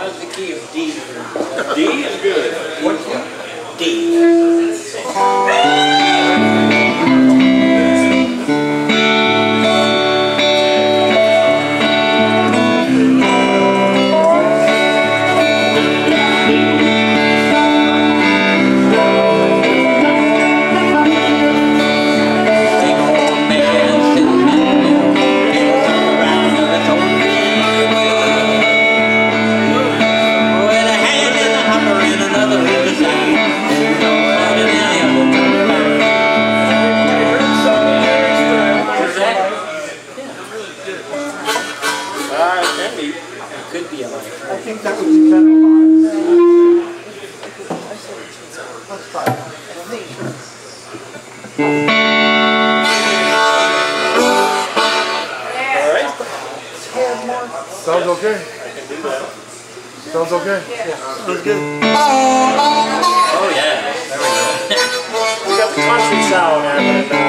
How's the key of D? D is good. What key? D. Could be a life. I think that would depend on let's try it. Alright. Sounds okay. I can do that. Sounds okay. Yeah. Sounds good. Oh yeah. There we go. We got the country sound happening now.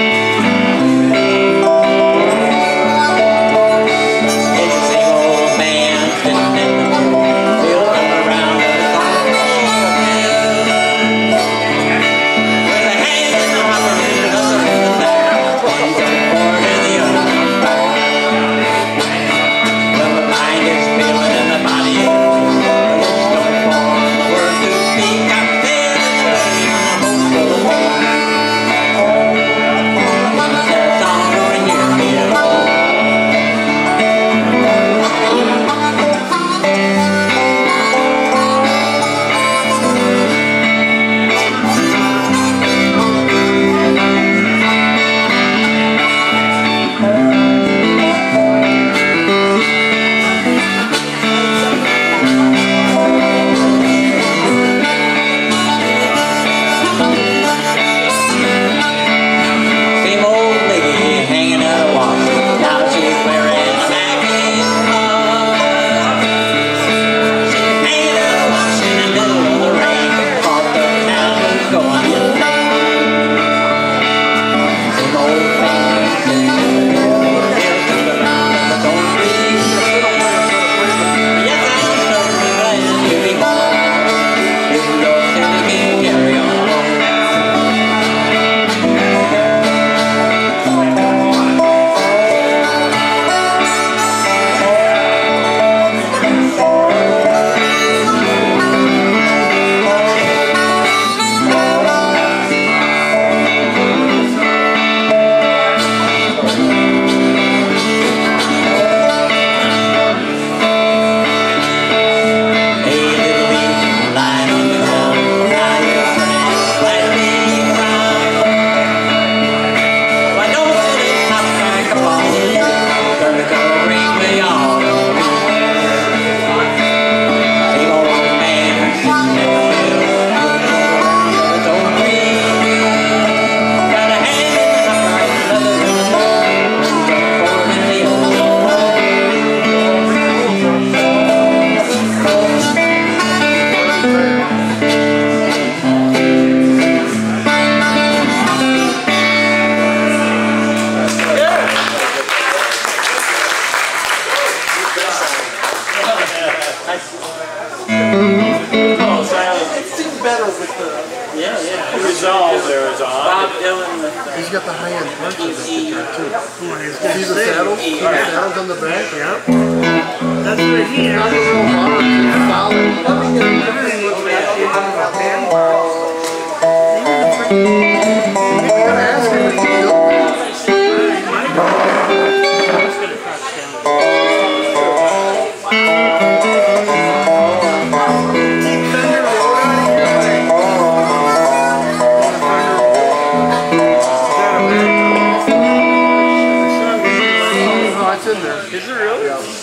Resolve there is on. Bob Dylan. He's got the high-end punch in that guitar too. See the saddles? See the saddles on the back? Yeah. That's right here. Not a little hard. Solid. Everything looks like it's in the hand. You gotta ask him if he built that. Is it really? Yeah.